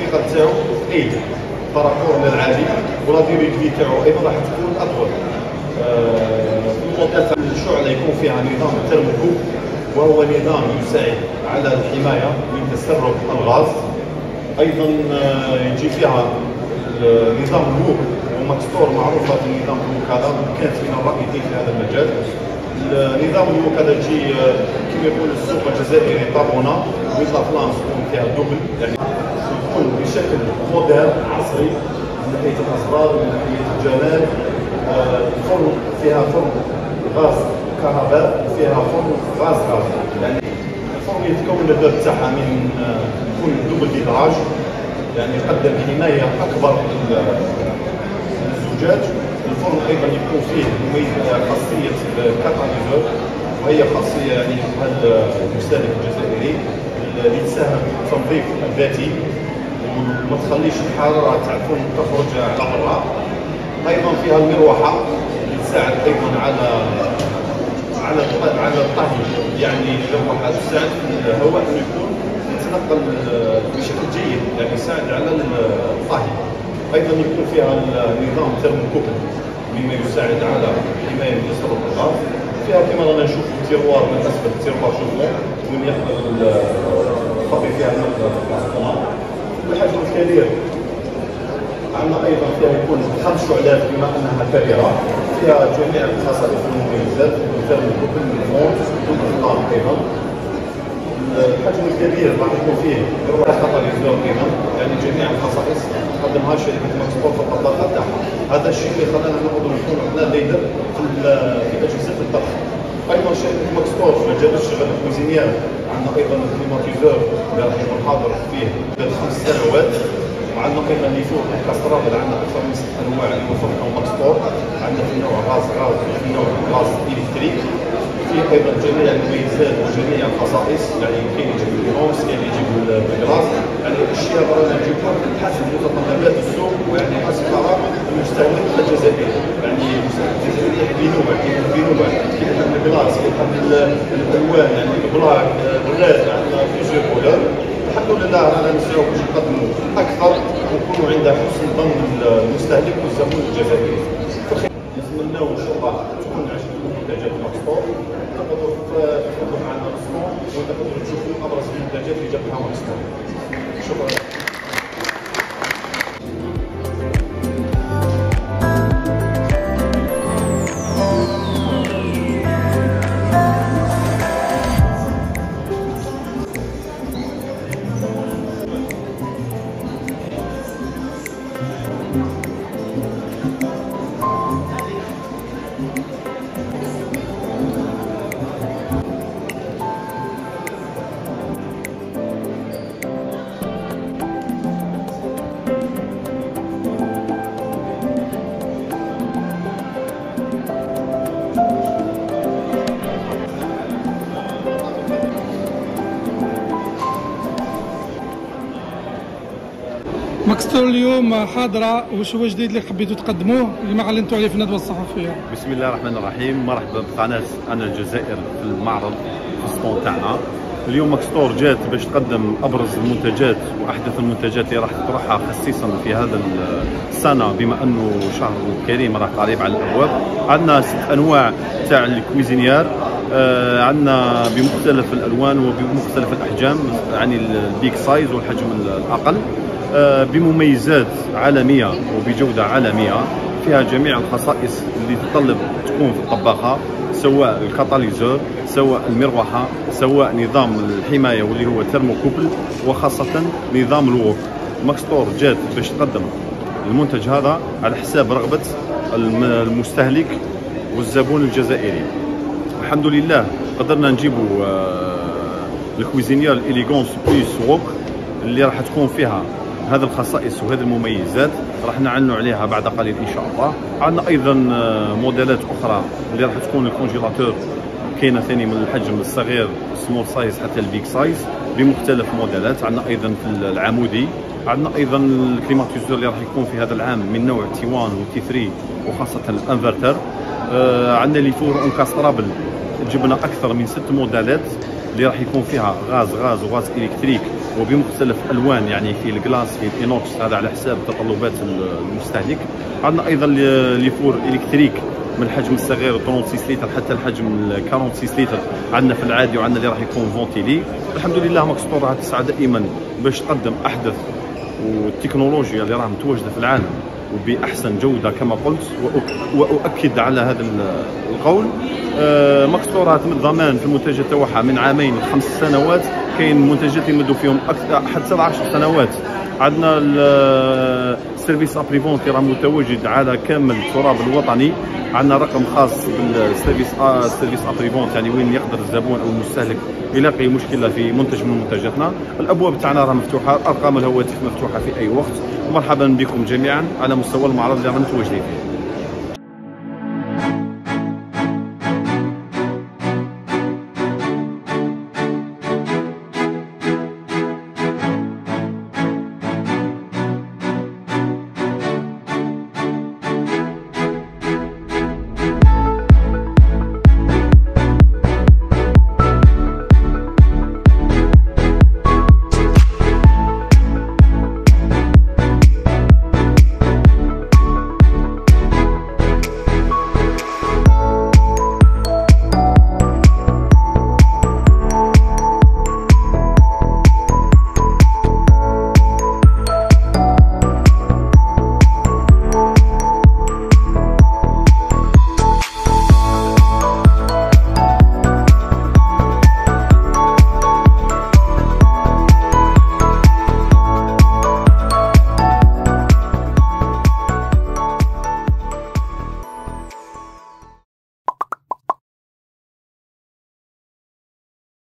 الدقيقه تاعو اي بارابور للعادي، ولا ديريكتي تاعو ايضا راح تكون اطول. الموديل تاع الشعله يكون فيها نظام ترموكو، وهو نظام يساعد على الحمايه من تسرب الغاز. ايضا يجي فيها نظام الووك، وماكستور معروفه بنظام الووك هذا، كانت من الرائدين في هذا المجال. نظام الووك هذا يجي كما يقول السوق الجزائري طابونه، ويطلع بلانس تكون فيها دوبل، يعني تكون بشكل موديل عصري من ناحيه الاسرار ومن ناحيه الجمال. الفرن فيها فرن غاز كهرباء وفيها فرن غاز، يعني الفرن يتكون الباب تاعها من يكون دوبل فيتراج، يعني يقدم حمايه اكبر للزجاج. الفرن ايضا يكون فيه خاصيه الكاتاليزور، وهي خاصيه يعني هذا المستهلك الجزائري اللي تساهم في التنظيف الذاتي وما تخليش الحراره تاع الفرن تخرج على برا. ايضا فيها المروحه اللي تساعد ايضا على الطهي، يعني المروحه تساعد في الهواء انه يكون يتنقل بشكل جيد، يعني يساعد على الطهي. ايضا يكون فيها نظام ترموكوبل مما يساعد على حمايه من تسرب الغاز. فيها كما رانا نشوفوا تيروار من اسفل، تيروار شوفوا وين يقبل الخبي فيها الماء. الحجم الكبير عندنا ايضا فيها يكون 5 شعلات بما انها كبيره، فيها جميع الخصائص والمميزات الترموكوبل من المونت والاطلاق. ايضا الحجم الكبير راح يكون فيه ربع كاتاليزور ايضا، يعني جميع الخصائص تقدمها شركه ماكستور في التطبيقات تاعها. هذا الشيء اللي خلانا نقدروا نكونوا احنا ليدر في اجهزه الطبخ. ايضا شركه ماكستور في مجال الشغل الكوزينيير عندنا ايضا الكليماتيزور اللي راح يكون حاضر فيه 5 سنوات. وعندنا ايضا اللي فوق الكاسترابل، عندنا اكثر من 6 انواع اللي وفقهم ماكستور. عندنا في نوع غاز وفي نوع غاز الكتريك. فيه ايضا جميع المميزات وجميع الخصائص، يعني كاين يجيب الهومس، كاين يجيب الجلاس، يعني الاشياء رانا نجيبها حسب متطلبات السوق، ويعني حسب اراء المستهلك الجزائري. يعني المستهلك الجزائري يحب ينوع، كيحب الجلاس، كيحب الالوان، يعني البلاك الراد، عندنا بليزيور كولور. الحمد لله رانا نسعوا باش نقدموا اكثر ونكونوا عند حسن ظن المستهلك والزبون الجزائري. نتمناو ان شاء الله تكون عجبتكم منتجات ماكستور، تقدروا تدخلوا معنا الصالون وتقدروا تشوفوا ابرز المنتجات اللي جابها ماكستور. شكرا. ماكستور اليوم حاضره، واش هو جديد اللي حبيتوا تقدموه اللي ما علمتوا عليه في الندوه الصحفيه؟ بسم الله الرحمن الرحيم، مرحبا بقناه انا الجزائر في المعرض في السطون تاعنا. اليوم ماكستور جات باش تقدم ابرز المنتجات واحدث المنتجات اللي راح تطرحها خصيصا في هذا السنه، بما انه شهر كريم راه قريب على الابواب. عندنا 6 انواع تاع الكويزينيير، عندنا بمختلف الالوان وبمختلف الاحجام، يعني البيك سايز والحجم الاقل، بمميزات عالميه وبجوده عالميه. فيها جميع الخصائص اللي تتطلب تكون في الطباخه، سواء الكاتاليزور، سواء المروحه، سواء نظام الحمايه واللي هو ترموكوبل، وخاصه نظام الووك. ماكستور جات باش تقدم المنتج هذا على حساب رغبه المستهلك والزبون الجزائري. الحمد لله قدرنا نجيبوا الكويزينيير الاليغونس بليس ووك اللي راح تكون فيها هذه الخصائص وهذه المميزات، راح نعلنوا عليها بعد قليل ان شاء الله. عندنا ايضا موديلات اخرى اللي راح تكون الكونجيلاتور، كاينه ثاني من الحجم الصغير سمول سايز حتى البيك سايز بمختلف موديلات. عندنا ايضا في العمودي، عندنا ايضا الكليماتيزور اللي راح يكون في هذا العام من نوع تي 1 وتي 3 وخاصه الانفرتر. عندنا لي فور اون كاسترابل، جبنا اكثر من 6 موديلات اللي راح يكون فيها غاز وغاز الكتريك وبمختلف الوان، يعني في الجلاس في الانوكس، هذا على حساب تطلبات المستهلك. عندنا ايضا لي فور الكتريك من الحجم الصغير 36 لتر حتى الحجم 46 لتر، عندنا في العادي وعندنا اللي راح يكون فونتيلي. الحمد لله ماك ستور راح تسعى دائما باش تقدم احدث والتكنولوجيا اللي راها متواجده في العالم وباحسن جوده كما قلت، واؤكد على هذا القول. ماك ستور راها تمد ضمان في المنتجات تاعها من 2 ل 5 سنوات، كاين منتجات يمدوا فيهم اكثر حتى 10 سنوات. عندنا السيرفيس ابريفونت راه متواجد على كامل التراب الوطني، عندنا رقم خاص بالسيرفيس ابريفونت، يعني وين يقدر الزبون او المستهلك يلاقي مشكله في منتج من منتجاتنا. الابواب تاعنا راه مفتوحه، ارقام الهواتف مفتوحه في اي وقت، ومرحبا بكم جميعا على مستوى المعرض اللي رانا متواجدين فيه.